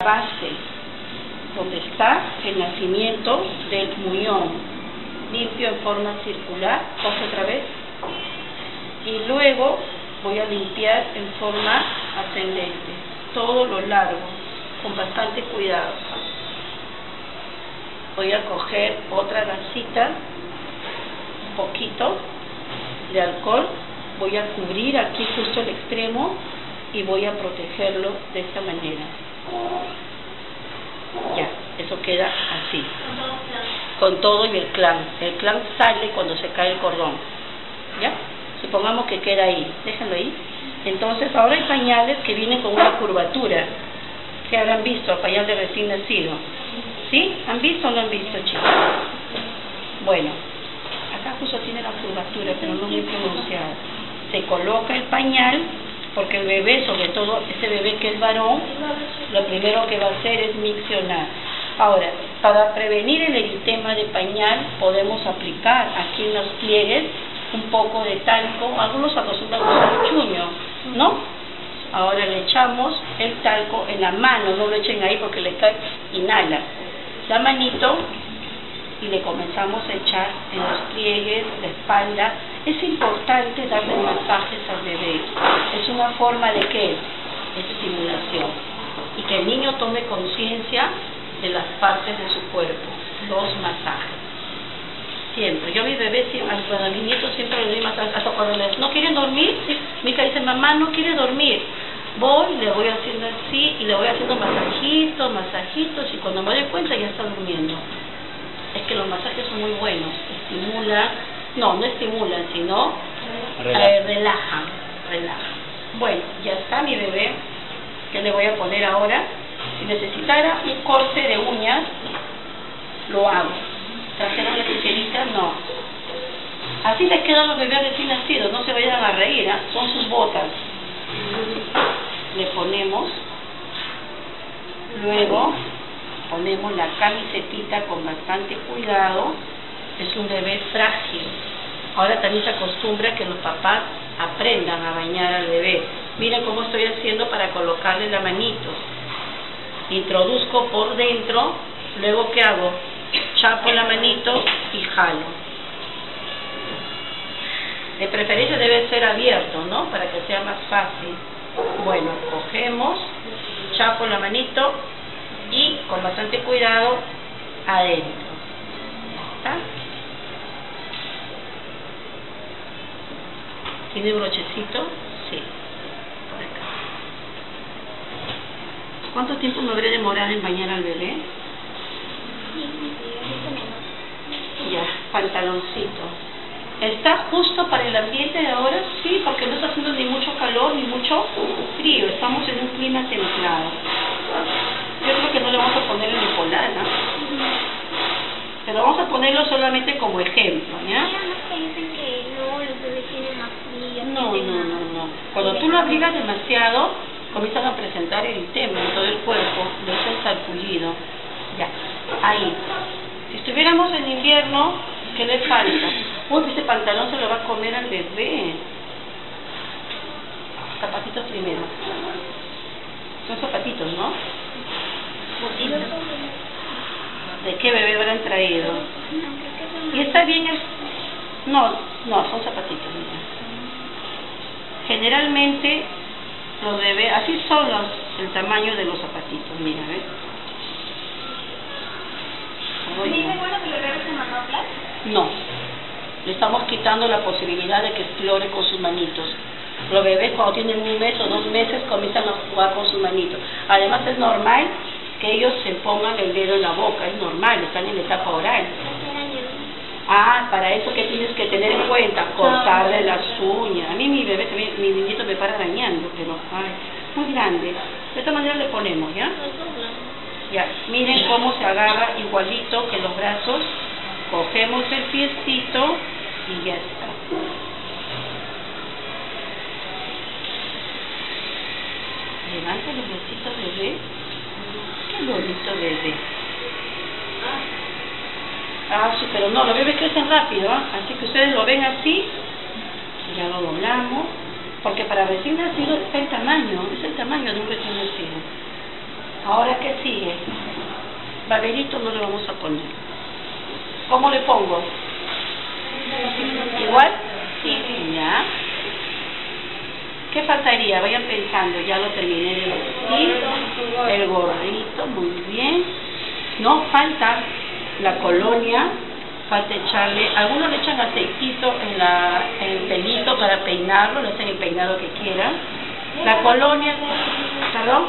base donde está el nacimiento del muñón, limpio en forma circular, coge otra vez, y luego voy a limpiar en forma ascendente, todo lo largo, con bastante cuidado. Voy a coger otra gasita, un poquito de alcohol, voy a cubrir aquí justo el extremo y voy a protegerlo de esta manera. Ya, eso queda así, con todo y el clan. El clan sale cuando se cae el cordón, ¿ya? Supongamos que queda ahí, déjenlo ahí. Entonces ahora hay pañales que vienen con una curvatura, que habrán visto, pañal de recién nacido, ¿sí? ¿Han visto o no han visto, chicos? Bueno, acá justo tiene la curvatura, pero no muy pronunciada. Se coloca el pañal, porque el bebé, sobre todo ese bebé que es varón, lo primero que va a hacer es miccionar. Ahora, para prevenir el eritema de pañal, podemos aplicar aquí en los pliegues un poco de talco. Algunos acostumbran a usar chuño, ¿no? Ahora le echamos el talco en la mano, no lo echen ahí porque le cae, inhala la manito y le comenzamos a echar en los pliegues, la espalda. Es importante darle masajes al bebé. Es una forma de ¿qué? Estimulación. Y que el niño tome conciencia de las partes de su cuerpo. Los masajes. Siempre. Yo a mi bebé, a mis nietos siempre les doy masajes. Hasta cuando les no quieren dormir, mi hija dice, mamá no quiere dormir. Voy, le voy haciendo así y le voy haciendo masajitos, masajitos, y cuando me doy cuenta ya está durmiendo. Es que los masajes son muy buenos, estimulan, no estimulan, sino relajan. Bueno, ya está mi bebé. ¿Qué le voy a poner ahora? Si necesitara un corte de uñas, lo hago. ¿Trajeron la tijerita? No. Así les quedan los bebés recién nacidos, no se vayan a reír, ¿eh? Son sus botas. Le ponemos, luego ponemos la camisetita con bastante cuidado. Es un bebé frágil. Ahora también se acostumbra que los papás aprendan a bañar al bebé. Miren cómo estoy haciendo para colocarle la manito. Introduzco por dentro, luego ¿qué hago? Chapo la manito y jalo. De preferencia debe ser abierto, ¿no? Para que sea más fácil. Bueno, cogemos, chapo la manito y con bastante cuidado adentro. ¿Está? ¿Tiene brochecito? Sí. Por acá. ¿Cuánto tiempo me debería demorar en bañar al bebé? Ya, pantaloncito. ¿Está justo para el ambiente de ahora? Sí, porque no está haciendo ni mucho calor ni mucho frío. Estamos en un clima templado. Yo creo que no le vamos a poner el bipolar, ¿no? Pero vamos a ponerlo solamente como ejemplo, ¿ya? No. Cuando tú lo abrigas demasiado, comienzan a presentar eritema en todo el cuerpo, de ese sarpullido. Ya, ahí. Si estuviéramos en invierno, ¿qué le falta? Uy, ese pantalón se lo va a comer al bebé. Zapatitos primero. Son zapatitos, ¿no? ¿De qué bebé habrán traído? Y está bien el... No, son zapatitos, mira. Generalmente los bebés, así son el tamaño de los zapatitos, mira, ¿ves? ¿Es bueno que el bebé se manoplas? No. Le estamos quitando la posibilidad de que explore con sus manitos. Los bebés cuando tienen 1 mes o 2 meses comienzan a jugar con sus manitos. Además es normal que ellos se pongan el dedo en la boca, es normal, están en la etapa oral. Para eso que tienes que tener en cuenta, cortarle las uñas. A mí mi bebé, mi niñito me para arañando, pero muy grande. De esta manera le ponemos, ¿ya? Ya, miren cómo se agarra igualito que los brazos. Cogemos el piecito y ya está. Levanta los bracitos, bebé. Qué bonito bebé. Sí, pero no, los bebés crecen rápido, ¿eh? Así que ustedes lo ven así, ya lo doblamos, porque para recién nacido está el tamaño, es el tamaño de un recién nacido. Ahora, ¿qué sigue? Baberito no le vamos a poner. ¿Cómo le pongo? ¿Igual? Sí. ¿Ya? ¿Qué faltaría? Vayan pensando, ya lo terminé de vestir. El gorrito, muy bien. No falta la colonia, falta echarle, algunos le echan aceitito en el pelito para peinarlo, le hacen el peinado que quieran. La colonia, ¿perdón?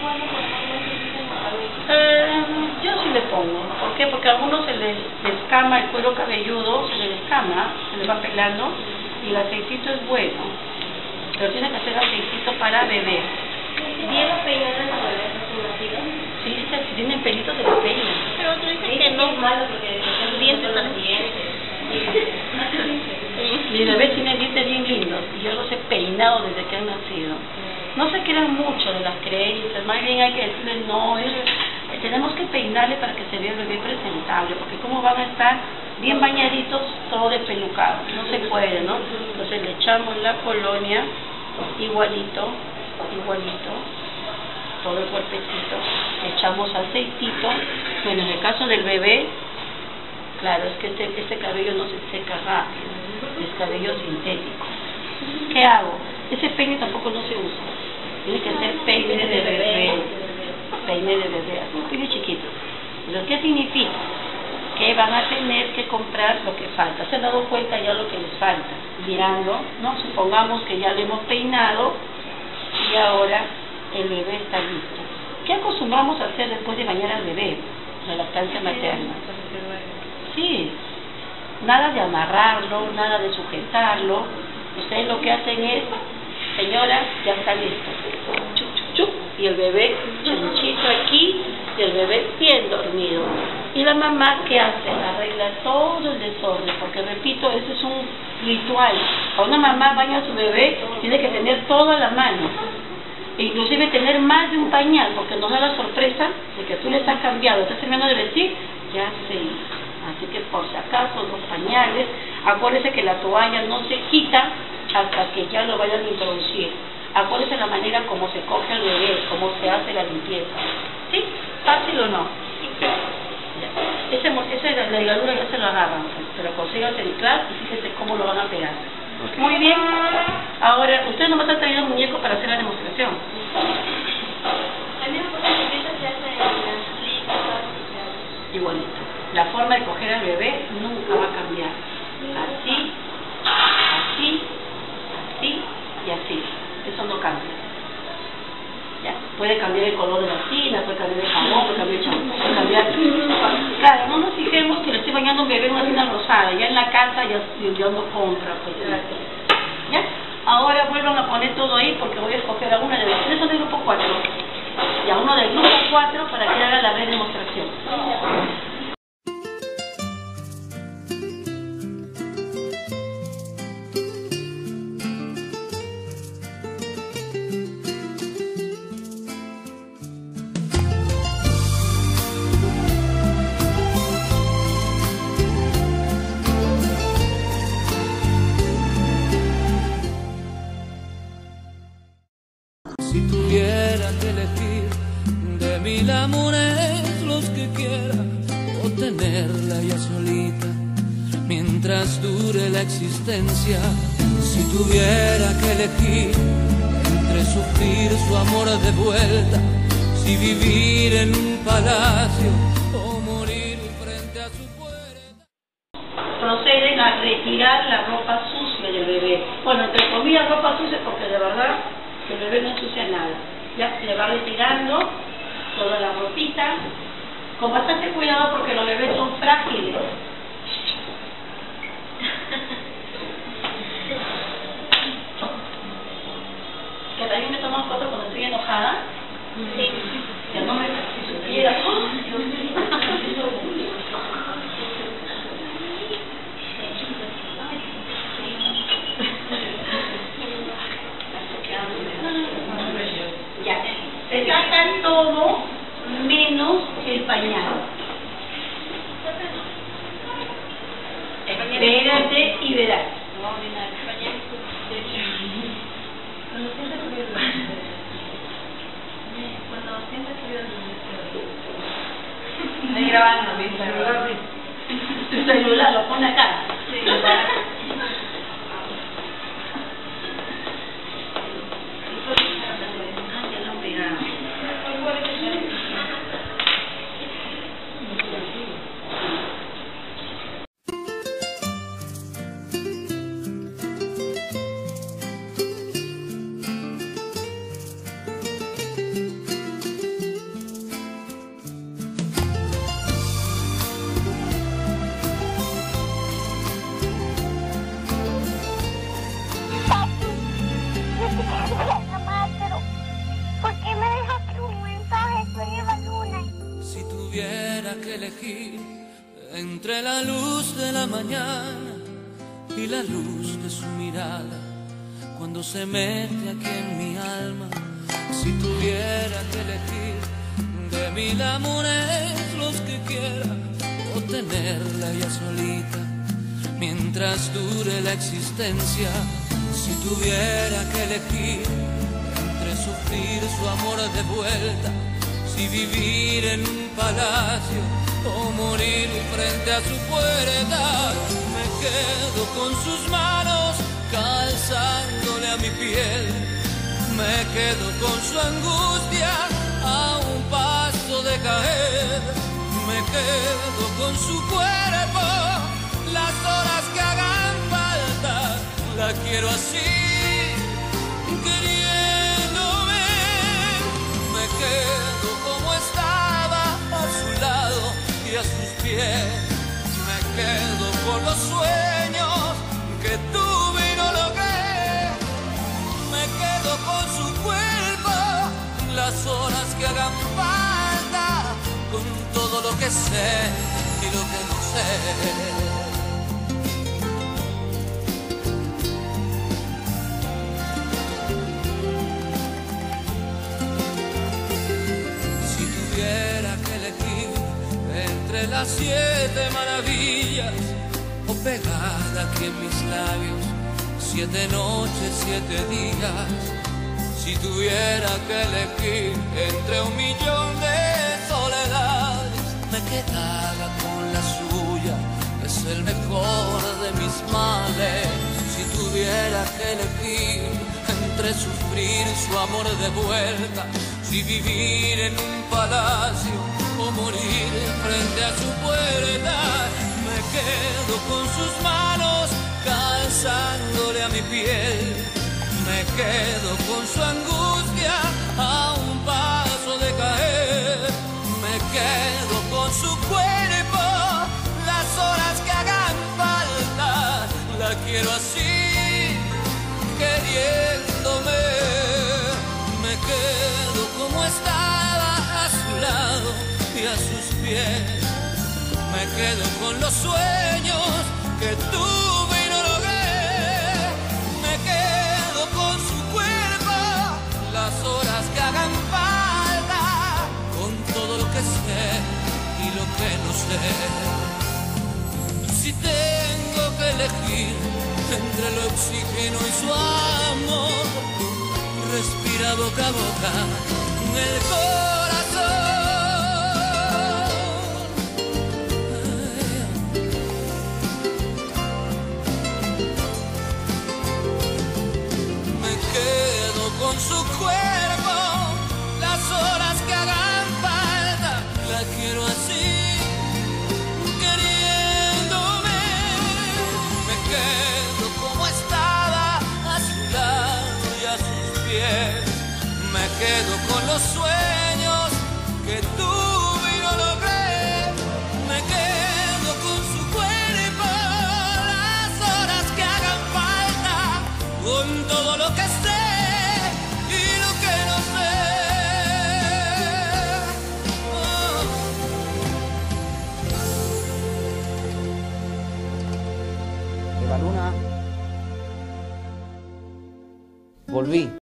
Yo sí le pongo. ¿Por qué? Porque a algunos se les descama el cuero cabelludo, se les descama, se les va pelando, y el aceitito es bueno. Pero tiene que hacer aceitito para bebé. ¿Diego peinado en la cabeza? Sí, si tienen pelitos se les peina. Pero tú dices que no es malo porque los dientes son los dientes. Mi bebé tiene dientes bien lindos y yo los he peinado desde que han nacido. No se quedan mucho de las creencias, más bien hay que decirles no, tenemos que peinarle para que se vea el bebé presentable, porque como van a estar bien bañaditos, todo despelucado, no se puede, ¿no? Entonces le echamos la colonia igualito, todo el cuerpecito, le echamos aceitito. Bueno, en el caso del bebé, claro, es que este cabello no se seca rápido, es cabello sintético. ¿Qué hago? Ese peine tampoco no se usa, tiene que ser peine de bebé, así un peine chiquito. ¿Pero qué significa? Que van a tener que comprar lo que falta. ¿Se han dado cuenta ya lo que les falta? Mirando, ¿no? Supongamos que ya le hemos peinado y ahora el bebé está listo. ¿Qué acostumbramos a hacer después de bañar al bebé? La lactancia materna. Sí, nada de amarrarlo, nada de sujetarlo. Ustedes lo que hacen es, señora, ya está listo. Chup, chup, chup. Y el bebé chanchito aquí y el bebé bien dormido. Y la mamá, ¿qué hace? Arregla todo el desorden, porque repito, ese es un ritual. Cuando una mamá baña a su bebé, tiene que tener todo a la mano. E inclusive tener más de un pañal, porque nos da la sorpresa de que tú le estás cambiando, estás terminando de vestir, ya se hizo. Así que por si acaso los pañales, acuérdense que la toalla no se quita hasta que ya lo vayan a introducir. Acuérdense la manera como se coge al bebé, cómo se hace la limpieza. ¿Sí? ¿Fácil o no? La ligadura ya se lo agarran, pero consíganse el class y fíjense cómo lo van a pegar. Okay. Muy bien. Ahora, ustedes no me están trayendo un muñeco para hacer la demostración. La misma cosa que se hace en las clínicas. Igualito. La forma de coger al bebé nunca va a cambiar. Así, así, así y así. Eso no cambia. ¿Ya? Puede cambiar el color de la tina, puede cambiar el jabón, puede cambiar el champú, puede cambiar... Claro, no nos fijemos que le estoy bañando a un bebé en una tina rosada. Ya en la casa ya no compra. Pues, ¿ya? Ahora vuelvan a poner todo ahí porque voy a escoger a una de las... Ustedes son del grupo 4. Y a uno del grupo 4 para que haga la demostración. Si tuviera que elegir de mil amores los que quiera, o tenerla ya solita mientras dure la existencia. Si tuviera que elegir entre sufrir su amor de vuelta, si vivir en un palacio o morir frente a su puerta. Proceden a retirar la ropa sucia del bebé. Bueno, entre comillas ropa sucia porque de verdad el bebé no ensucia nada. Ya se le va retirando toda la ropita con bastante cuidado porque los bebés son frágiles. Que también me toman fotos cuando estoy enojada. Sí. Ya no me supiera. Ya, se sacan todo menos el pañal. Espérate y verás. Cuando sientas frío, Tu celular lo pone acá. Sí. Si tuviera que elegir entre la luz de la mañana y la luz de su mirada cuando se mete aquí en mi alma, si tuviera que elegir de 1000 amores los que quiera o tenerla ella solita mientras dure la existencia, si tuviera que elegir entre sufrir su amor de vuelta, si vivir en un palacio o morir frente a su puerta, me quedo con sus manos calzándole a mi piel, me quedo con su angustia a un paso de caer, me quedo con su cuerpo las horas que hagan falta, la quiero así, queriéndome, me quedo como estaba a su lado y a sus pies, me quedo con los sueños que tuve y no logré, me quedo con su cuerpo las horas que hagan falta, con todo lo que sé y lo que no sé. Entre las 7 maravillas o pegada aquí en mis labios 7 noches, 7 días, si tuviera que elegir entre 1.000.000 de soledades, me quedara con la suya, es el mejor de mis males, si tuviera que elegir entre sufrir su amor de vuelta, si vivir en un palacio o morir frente a su puerta, me quedo con sus manos calzándole a mi piel, me quedo con su angustia a un paso de caer, me quedo con su cuerpo las horas que hagan falta, la quiero así, queriéndome, me quedo como estaba a su lado y a sus pies, me quedo con los sueños que tuve y no logré, me quedo con su cuerpo las horas que hagan falta, con todo lo que sé y lo que no sé. Si tengo que elegir entre el oxígeno y su amor, respira boca a boca en el corazón. Con su cuerpo, las horas que hagan falta, la quiero así, queriéndome, me quedo como estaba a su lado y a sus pies, me quedo con los sueños que tuve y no logré, me quedo con su cuerpo, las horas que hagan falta, con todo lo que sé. Eva Luna, volví.